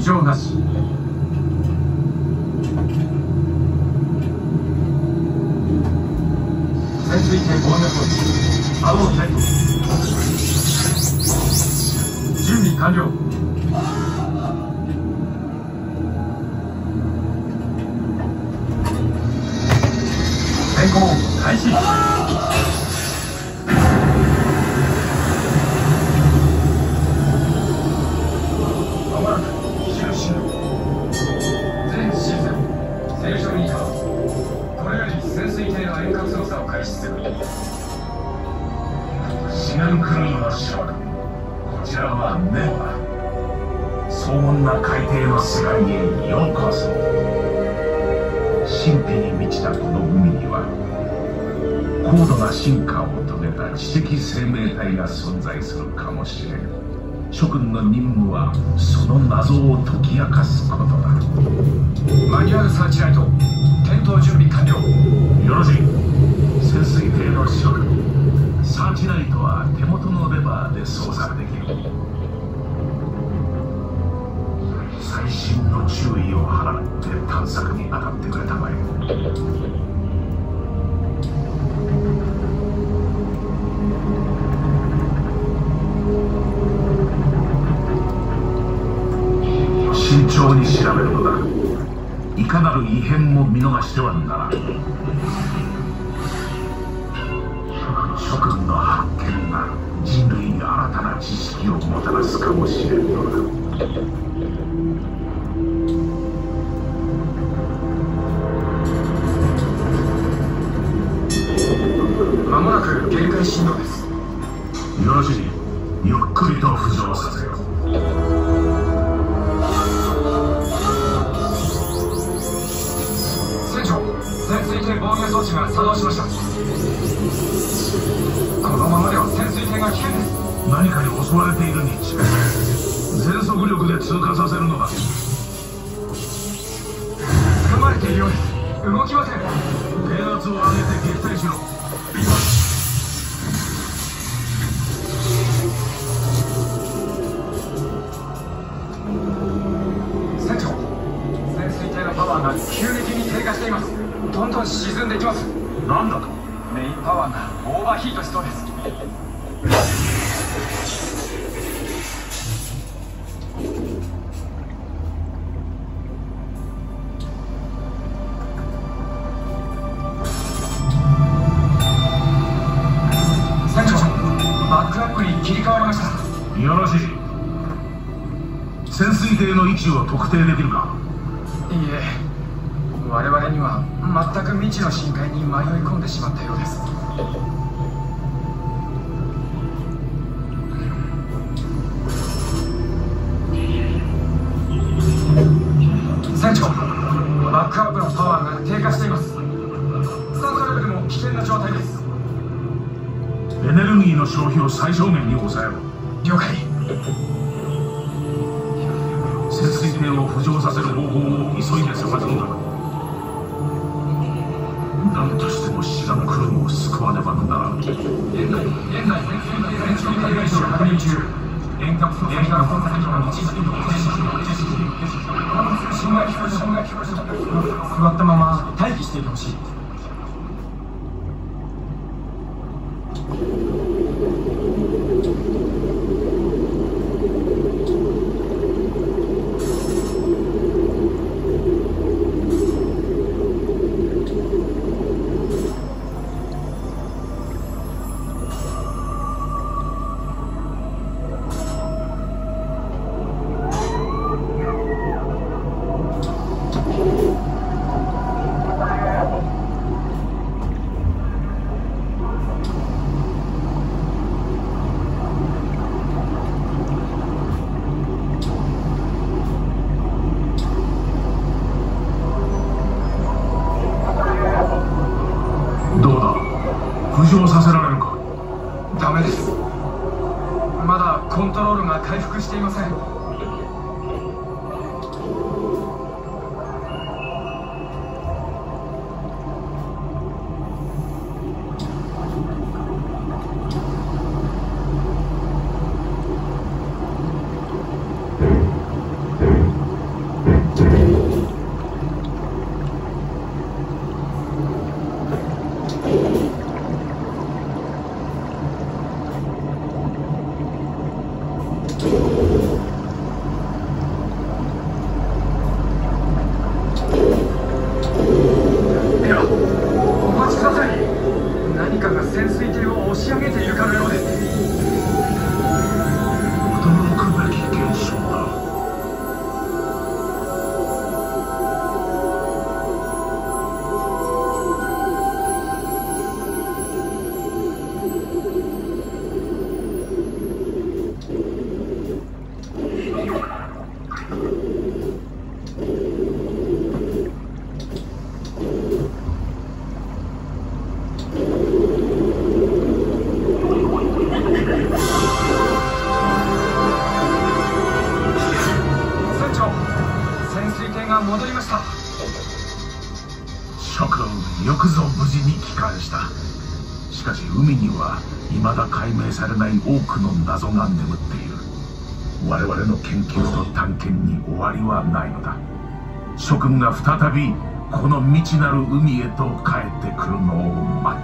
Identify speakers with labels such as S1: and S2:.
S1: 状なし。潜水艇防御装置青をセット。準備完了。変更開始。まもなく西の進路。全シーズン正常にいた。これより潜水艇の遠隔操作を開始する。
S2: シガンクルーの諸君、こちらはネモだ。荘厳な海底の世界へようこそ。神秘に満ちたこの海には高度な進化を遂げた知的生命体が存在するかもしれん。諸君の任務はその謎を解き明かすことだ。
S1: マニュアルサーチライト点灯準備完了。
S2: よろしい。潜水艇の諸君、サーチライトは手元のレバーで操作できる。細心の注意を払って探索に当たってくれたまえ。慎重に調べるのだ。いかなる異変も見逃してはならん。諸君の発見が人類に新たな知識をもたらすかもしれんのだ。
S1: まもなく限界振動です。
S2: よろしい。ゆっくりと浮上させよう。
S1: 船長、潜水艇防御装置が作動しました。このままでは潜水艇が危険です。
S2: 何かに襲われているに違いない。全速力で通過させるのだ。
S1: 掴まれているようです。動きません。
S2: 電圧を上げて撃退しろ。
S1: 船長、潜水艇のパワーが急激に低下しています。どんどん沈んでいきます。
S2: なんだと。
S1: メインパワーがオーバーヒートしそうです。船長、バックアップに切り替わりました。
S2: よろしい。潜水艇の位置を特定できるか。
S1: いいえ、我々には全く未知の深海に迷い込んでしまったようです。船長、バックアップのパワーが低下しています。酸素レベルも危険な状態です。
S2: エネルギーの消費を最小限に抑えろ。
S1: 了解。
S2: 潜水艇を浮上させる方法を急いで探すのだ。何としてもシガンクルーを救わねばならん。
S1: 現在潜水艇海外所確認中。遠隔操作機の位置信号が聞こえた。座ったまま待機していてほしい。
S2: 浮上させられるか。
S1: ダメです。まだコントロールが回復していません。 船長、潜水艇が戻りました。
S2: 諸君、よくぞ無事に帰還した。しかし海には未だ解明されない多くの謎が眠っている。我々の研究と探検に終わりはないのだ。諸君が再びこの未知なる海へと帰ってくるのを待つ。